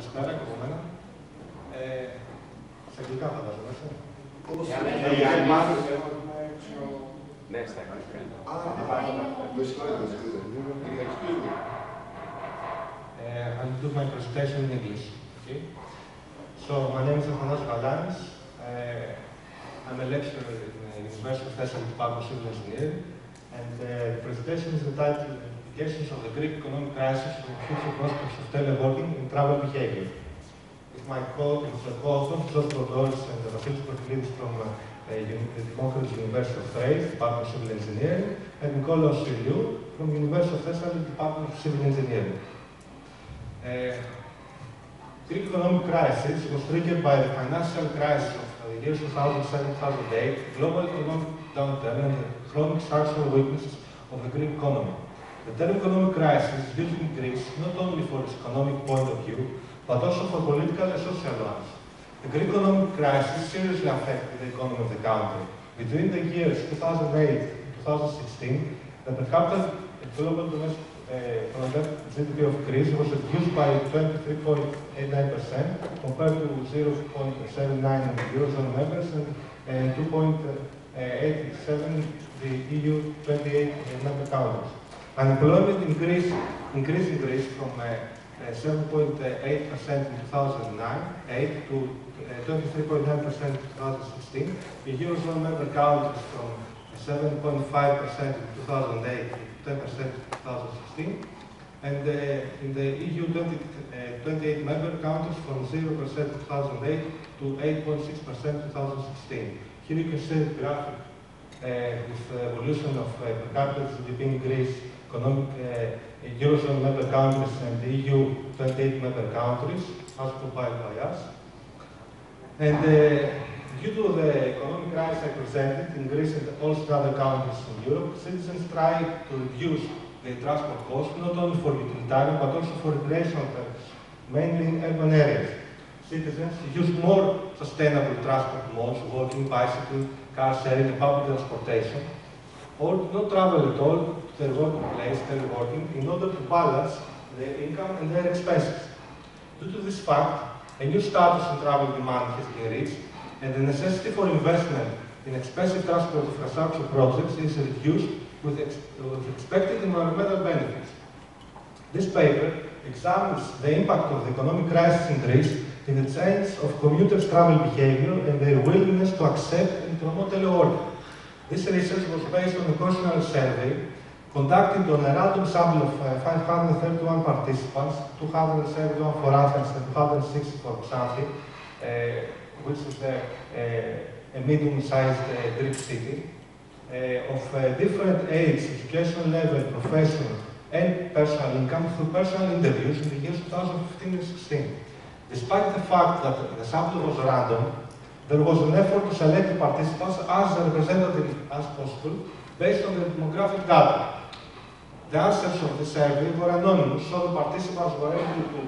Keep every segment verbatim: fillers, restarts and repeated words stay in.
Καλησπέρα και από μένα. Ε, σε αγγλικά φαντάζομαι, έτσι. Για να μάθεις, Ναι, στα αγγλικά. I'll do my presentation in English. Okay? So, my name is Athanasios Galanis. Uh, I'm a lecturer in the University of Thessaly Department of Civil Engineering, and uh, the presentation is entitled Implications of the Greek Economic Crisis on the Future Prospects of Teleworking and Travel Behaviour. With my co-authors, Volos and Athanasios from uh, the Democratic University of Trade, Department of Civil Engineering, and Nicolas from the University of Thessaly, Department of Civil Engineering. Uh, Greek economic crisis was triggered by the financial crisis of the years two thousand seven to two thousand eight, global economic downturn, and the chronic structural weaknesses of the Greek economy. The term economic crisis is used in Greece not only for its economic point of view, but also for political and social ones. The Greek economic crisis seriously affected the economy of the country. Between the years two thousand eight and two thousand sixteen, the per capita global domestic Uh, product G D P of Greece was reduced by twenty-three point eight nine percent compared to zero point seven nine in the Eurozone members and, and two point eight seven the E U twenty-eight member countries. Unemployment increased, increased in Greece from seven point eight percent uh, in two thousand eight to twenty-three point nine percent in two thousand sixteen. The Eurozone member countries from seven point five percent in two thousand eight to ten percent in two thousand sixteen, and uh, in the E U twenty-eight member countries from zero percent in two thousand eight to eight point six percent in two thousand sixteen. Here you can see the graphic uh, with the evolution of uh, per capita G D P in Greece, economic uh, Eurozone member countries and the E U twenty-eight member countries, as compiled by us. And uh, due to the economic crisis I presented in Greece and also other countries in Europe, citizens try to reduce the transport costs, not only for utilitarian but also for recreational purposes, mainly in urban areas. Citizens use more sustainable transport modes, walking, bicycle, car sharing, and public transportation, or do not travel at all to their working place, teleworking, in order to balance their income and their expenses. Due to this fact, a new status in travel demand has been reached, and the necessity for investment in expensive transport infrastructure projects is reduced with, ex with expected environmental benefits. This paper examines the impact of the economic crisis in Greece in the change of commuters' travel behavior and their willingness to accept and promote teleworking. This research was based on a questionnaire survey conducted on a random sample of uh, five hundred thirty-one participants, two hundred seventy-one for Athens and two hundred sixty for Xanthi, uh, which is a, a, a medium-sized uh, Greek city, uh, of uh, different age, educational level, profession, and personal income through personal interviews in the years two thousand fifteen and sixteen. Despite the fact that the sample was random, there was an effort to select the participants as representative as possible based on the demographic data. The answers of the survey were anonymous, so the participants were able to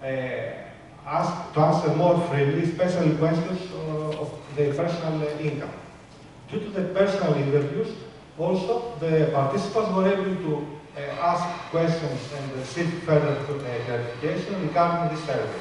uh, ask to answer more freely, especially questions uh, of their personal uh, income. Due to the personal interviews, also the participants were able to uh, ask questions and uh, seek further uh, clarification regarding this survey.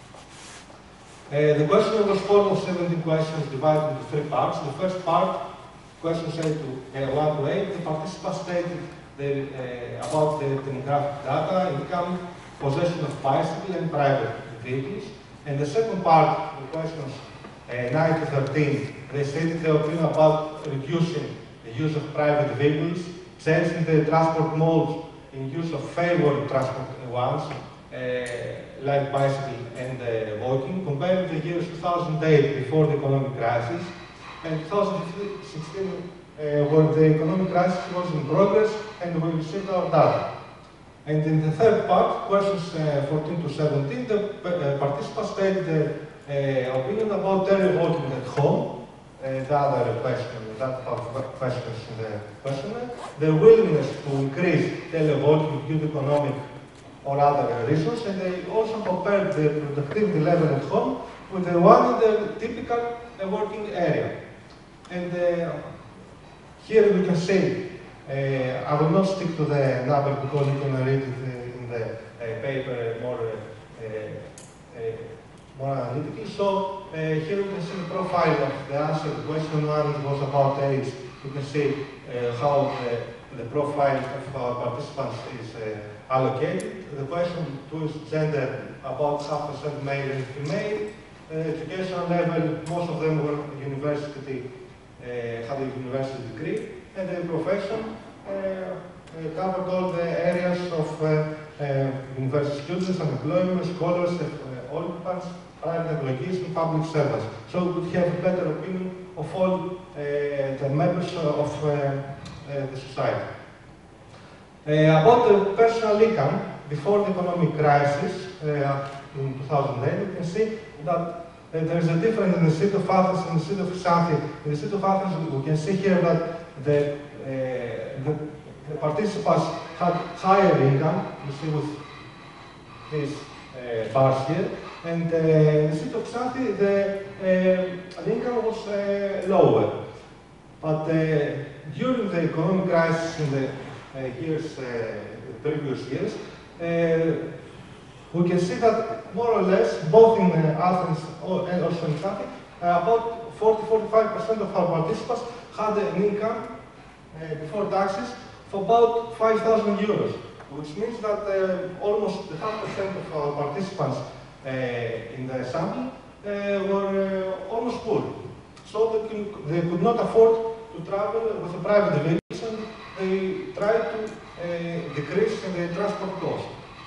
Uh, the questionnaire was formed of seventeen questions divided into three parts. The first part, questions eight to uh, one to eight, the participants stated their, uh, about the demographic data, income, possession of bicycle and private vehicles. And the second part, the questions uh, nine to thirteen, they stated their opinion about reducing the use of private vehicles, changing the transport modes in use of favored transport ones, uh, like bicycle and uh, walking, compared to the years two thousand eight, before the economic crisis, and two thousand sixteen, uh, when the economic crisis was in progress and we received our data. And in the third part, questions uh, fourteen to seventeen, the uh, participants stated their uh, opinion about teleworking at home, uh, the other question, that part of questions in the questionnaire, their willingness to increase teleworking due to economic or other reasons, and they also compared the productivity level at home with the one in the typical uh, working area. And uh, here we can see, uh, I will not stick to the number because you can read it uh, in the uh, paper more uh, uh, more analytically. So uh, here we can see the profile of the answer. Question one was about age. You can see uh, how the, the profile of our participants is uh, allocated. The question two is gender, about half percent male and female. Uh, education level, most of them were university, uh, had a university degree, and the profession uh, uh, covered all the areas of uh, uh, university students, unemployment, scholars, uh, occupants, private employees, and public servants. So we have a better opinion of all uh, the members of uh, uh, the society. Uh, about the personal income, before the economic crisis uh, in two thousand eight, you can see that uh, there is a difference in the city of Athens and the city of Xanthi. In the city of Athens, we can see here that the, uh, the, the participants had higher income, you see with these uh, bars here, and uh, in the city of Xanthi, the uh, income was uh, lower. But uh, during the economic crisis in the uh, years, uh, the previous years, uh, we can see that more or less, both in uh, Athens and also in Xanthi, uh, about forty to forty-five percent of our participants had an income uh, before taxes for about five thousand euros, which means that uh, almost half percent of our participants uh, in the sample uh, were uh, almost poor. So they, can, they could not afford to travel with a private vehicle, and they tried to uh, decrease the transport cost.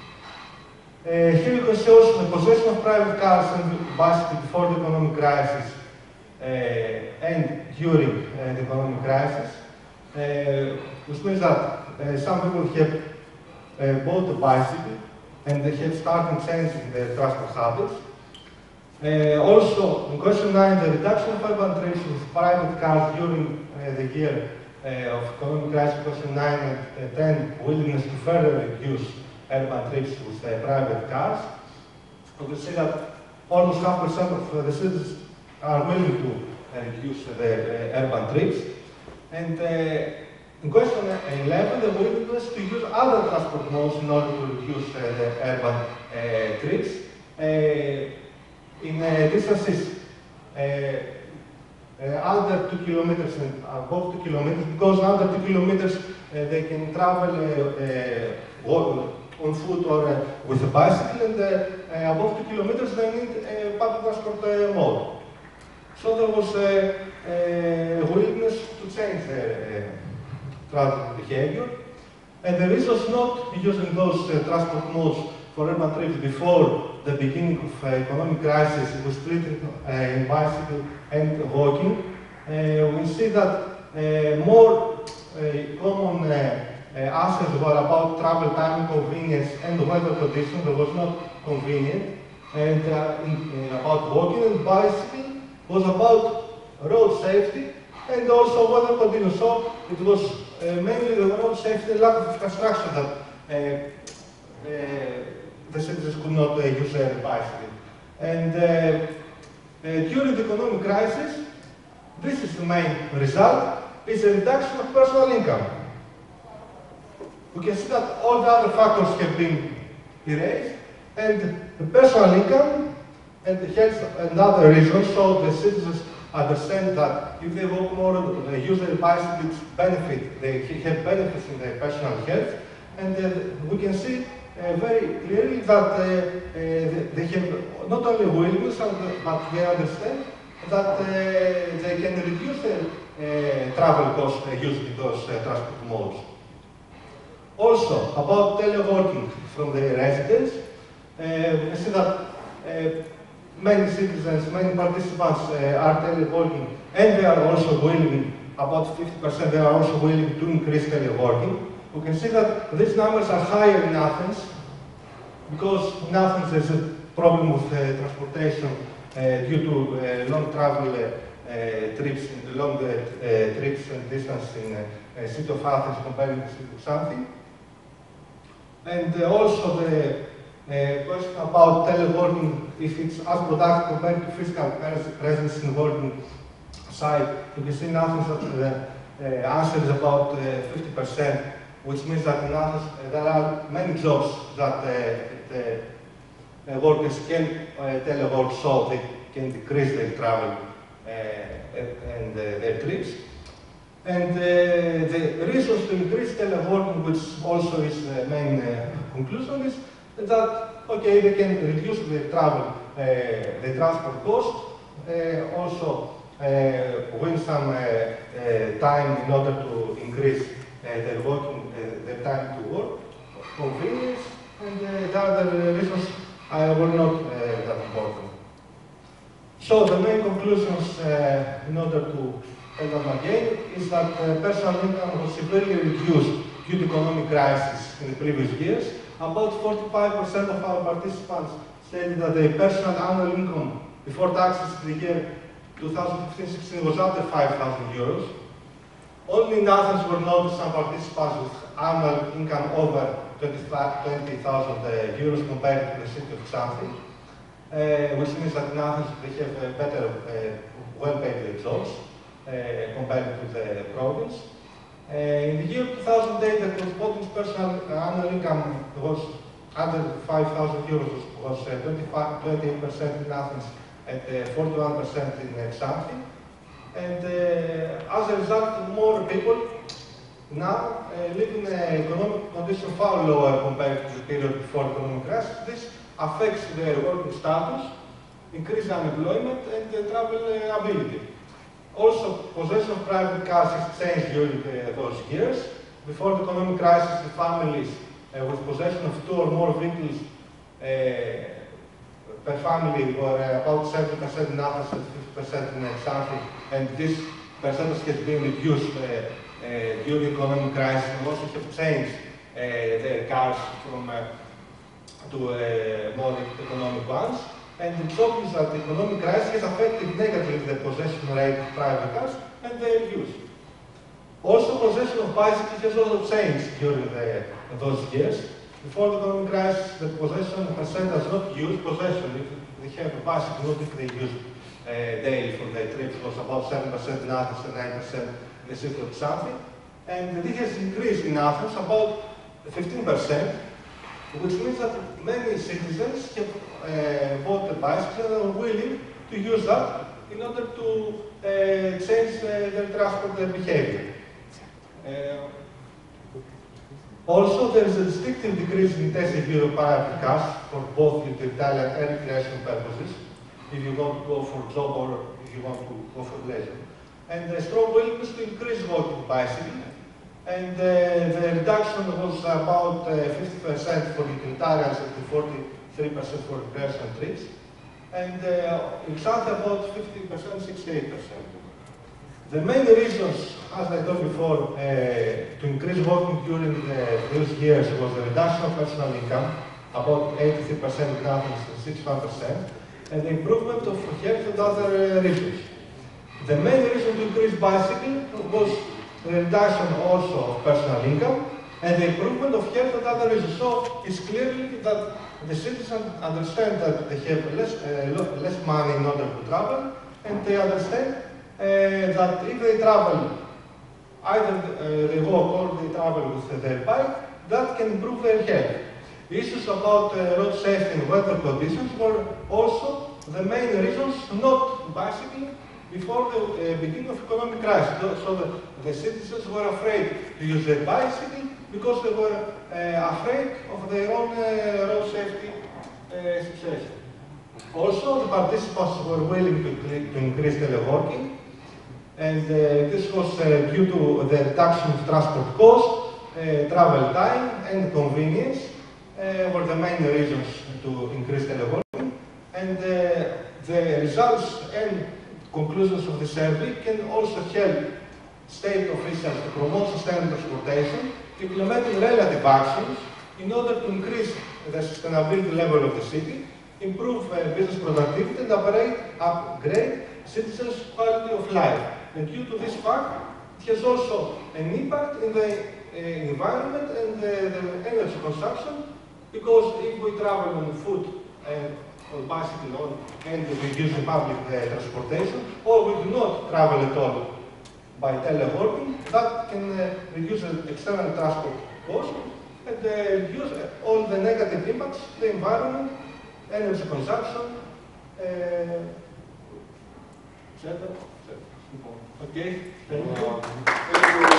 Uh, here you can see also the possession of private cars and bicycles before the economic crisis uh, and during uh, the economic crisis, uh, which means that uh, some people have uh, bought a bicycle and they have started changing their transport habits. Uh, also, in question nine, the reduction of urban trips with private cars during uh, the year uh, of economic crisis, question nine and uh, ten, willingness to further reduce urban trips with uh, private cars. You can see that almost half percent of uh, the citizens are willing to uh, reduce uh, their uh, urban trips. And uh, in question eleven, the willingness to use other transport modes in order to reduce uh, the urban uh, trips. Uh, in uh, distances uh, uh, under two kilometers and above two kilometers, because under two kilometers uh, they can travel uh, uh, on foot or uh, with a bicycle, and uh, uh, above two kilometers they need a uh, public transport uh, mode. So there was a uh, uh, willingness to change their uh, travel behavior, and the reasons not using those uh, transport modes for urban trips before the beginning of uh, economic crisis was split uh, in bicycle and walking. Uh, we see that uh, more uh, common uh, uh, answers were about travel time, convenience, and weather conditions. That was not convenient. And uh, in, uh, about walking and bicycling was about road safety and also weather conditions. So it was uh, mainly the road safety and lack of infrastructure that uh, uh, the citizens could not uh, use their bicycle. And uh, uh, during the economic crisis, this is the main result, is a reduction of personal income. We can see that all the other factors have been erased, and the personal income and the health and other reasons, so the citizens understand that if they walk more, they use their bicycles, benefit, they have benefits in their personal health, and uh, we can see Uh, very clearly that uh, uh, they have not only willingness, but they understand that uh, they can reduce their uh, travel costs uh, using those uh, transport modes. Also, about teleworking from the residents, uh, we can see that uh, many citizens, many participants uh, are teleworking, and they are also willing, about fifty percent, they are also willing to increase teleworking. We can see that these numbers are higher in Athens, because in Athens there's a problem with uh, transportation uh, due to uh, long travel uh, uh, trips, long uh, trips and distance in the uh, city of Athens compared to the city of Xanthi. And uh, also the uh, question about teleworking, if it's as productive compared to physical presence in the working site. You can see in Athens that the uh, answer is about uh, fifty percent. Which means that in Athens uh, there are many jobs that uh, the, uh, workers can uh, telework so they can decrease their travel uh, and uh, their trips. And uh, the reasons to increase teleworking, which also is the main uh, conclusion, is that, okay, they can reduce the travel, uh, the transport cost, uh, also uh, win some uh, uh, time in order to increase uh, their working, uh, their time to work, convenience, and uh, the other reasons uh, were not uh, that important. So the main conclusions, uh, in order to tell them again, is that uh, personal income was severely reduced due to economic crisis in the previous years. About forty-five percent of our participants stated that their personal annual income before taxes in the year two thousand fifteen sixteen was under five thousand euros. Only in Athens were noticed some participants with annual income over twenty thousand euros compared to the city of Xanthi, uh, which means that in Athens they have uh, better, uh, well-paid jobs uh, compared to the province. Uh, in the year two thousand eight, the corresponding personal annual income was under five thousand euros, was uh, twenty-eight percent in Athens and uh, forty-one percent in uh, Xanthi. And uh, as a result, more people now uh, live in an economic condition far lower compared to the period before the economic crisis. This affects their working status, increased unemployment, and uh, travel uh, ability. Also, possession of private cars has changed during uh, those years. Before the economic crisis, the families uh, with possession of two or more vehicles uh, per family were uh, about seventy percent in Athens and fifty percent in Xanthi, and this percentage has been reduced uh, uh, during the economic crisis, and also have changed uh, their cars from uh, to uh, more economic ones. And it's obvious that the economic crisis has affected negatively the possession rate of private cars and their use. Also, possession of bicycles has also changed during the, those years. Before the economic crisis, the possession percentage not used, possession, if they have a bicycle, not if they use uh, daily for their trips, was about seven percent in Athens and nine percent in the city of Xanthi. And this has increased in Athens about fifteen percent, which means that many citizens have uh, bought a bicycle and are willing to use that in order to uh, change uh, their transport their behavior. Uh, also, there is a distinctive decrease in Thessaly Euro private cars for both utilitarian and recreational purposes, if you want to go for a job or if you want to go for leisure. And a strong willingness to increase walking bicycle. And uh, the reduction was about uh, fifty percent for utilitarians and forty-three percent for recreational trips. And uh, in Xanthi about fifty percent, sixty-eight percent. The main reasons, as I told before, uh, to increase walking during uh, those years was the reduction of personal income, about eighty-three percent in Athens and sixty-one percent, and the improvement of health and other uh, reasons. The main reason to increase bicycling was the reduction also of personal income and the improvement of health and other reasons. So it's clearly that the citizens understand that they have less, uh, less money in order to travel, and they understand uh, that if they travel, either uh, they walk or they travel with their bike, that can improve their health. The issues about uh, road safety and weather conditions were also the main reasons not bicycling before the uh, beginning of economic crisis. So the, the citizens were afraid to use their bicycle because they were uh, afraid of their own uh, road safety uh, situation. Also, the participants were willing to, to increase teleworking, and uh, this was uh, due to the reduction of transport costs, uh, travel time, and convenience uh, were the main reasons to increase teleworking. And uh, the results and conclusions of the survey can also help state officials to promote sustainable transportation, implementing relative actions in order to increase the sustainability level of the city, improve uh, business productivity, and upgrade, upgrade citizens' quality of life. And due to this fact, it has also an impact in the uh, environment and the, the energy consumption, because if we travel on foot and on bicycle on, and we use the public uh, transportation, or we do not travel at all by teleworking, that can uh, reduce the external transport cost and uh, reduce all the negative impacts to the environment energy consumption. Uh, et cetera. Okay, thank you. Thank you.